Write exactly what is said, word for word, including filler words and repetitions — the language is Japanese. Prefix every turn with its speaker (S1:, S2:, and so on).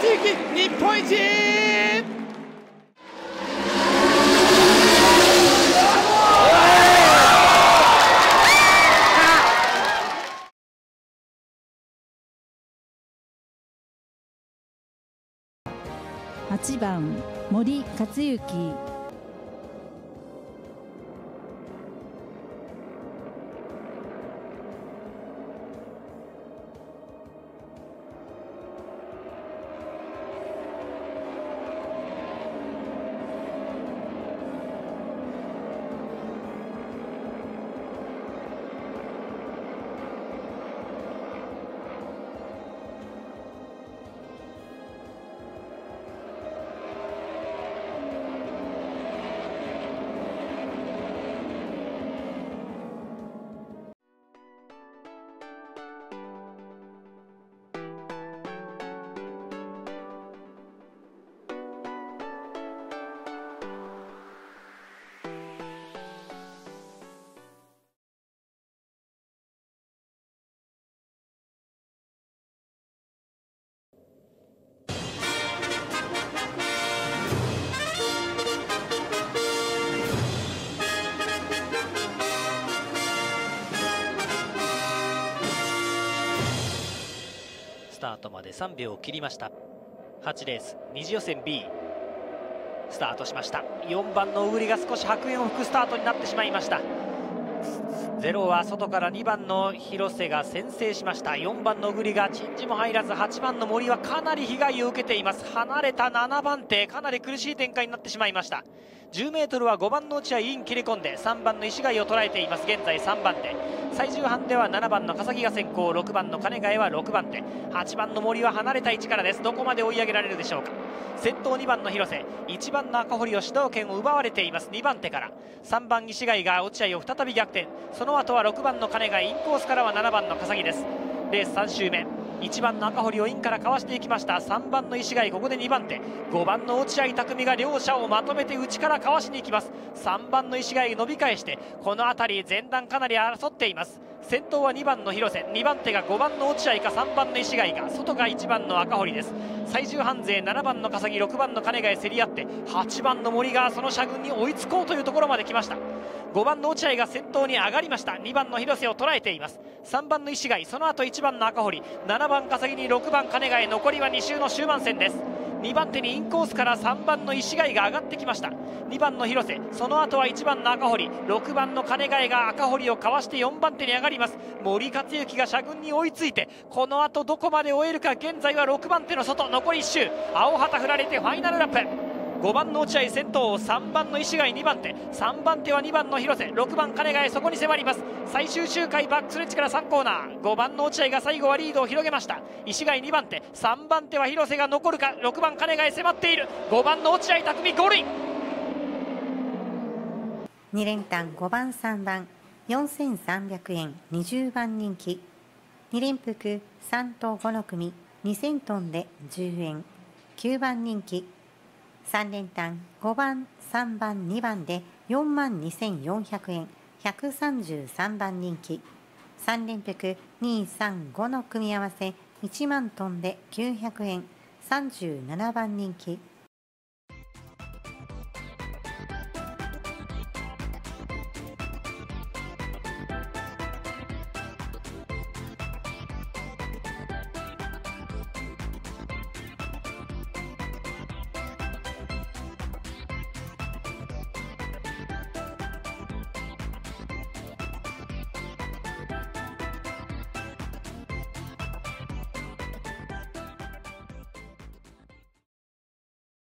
S1: 幸日本一。
S2: はちばん森克行。
S3: スタートまでさんびょうを切りました。はちレース二次予選 B スタートしました。よんばんのウグリが少し白煙を吹くスタートになってしまいました。ゼロは外からにばんの広瀬が先制しました。よんばんのウグリがチンジも入らず、はちばんの森はかなり被害を受けています。離れたななばん手、かなり苦しい展開になってしまいました。じゅうメートルはごばんの落合イン切れ込んでさんばんの石貝を捉えています。現在さんばん手、最終班ではななばんの笠木が先行、ろくばんの金貝はろくばん手、はちばんの森は離れた位置からです。どこまで追い上げられるでしょうか。先頭にばんの広瀬、いちばんの赤堀を主導権を奪われています。にばん手からさんばん石貝が落合を再び逆転、その後はろくばんの金貝、インコースからはななばんの笠木です。レースさん周目、いちばんの赤堀をインからかわしていきました。さんばんの石貝、ここでにばん手、ごばんの落合匠が両者をまとめて内からかわしに行きます。さんばんの石貝伸び返して、この辺り前段かなり争っています。先頭はにばんの広瀬、にばん手がごばんの落合かさんばんの石貝か、外がいちばんの赤堀です。最終半勢ななばんの笠木、ろくばんの金貝競り合って、はちばんの森がその車群に追いつこうというところまで来ました。ごばんの落合が先頭に上がりました。にばんの広瀬を捉えています。さんばんの石貝、その後いちばんの赤堀、ななばん笠木にろくばん金貝、残りはに周の終盤戦です。にばん手にインコースからさんばんの石貝が上がってきました。にばんの広瀬、その後はいちばんの赤堀、ろくばんの金貝が赤堀をかわしてよんばん手に上がります。森克行が車群に追いついて、この後どこまで追えるか。現在はろくばん手の外、残りいっ周、青旗振られてファイナルラップ。ごばんの落合先頭、さんばんの石貝にばん手、さんばん手はにばんの広瀬、ろくばん金貝、そこに迫ります。最終周回バックスレッジからさんコーナー、ごばんの落合が最後はリードを広げました。石貝にばん手、さんばん手は広瀬が残るか。ろくばん金貝迫っている。ごばんの落合匠ゴールイン。
S4: に連単ごばんさんばんよんせんさんびゃくえん、にじゅうばん人気。に連複さんとごの組にせんトンでじゅうえん、きゅうばん人気。さん連単ごばんさんばんにばんでよんまんにせんよんひゃくえん、ひゃくさんじゅうさんばん人気。さん連複にさんごの組み合わせいちまんトンできゅうひゃくえん、さんじゅうななばん人気。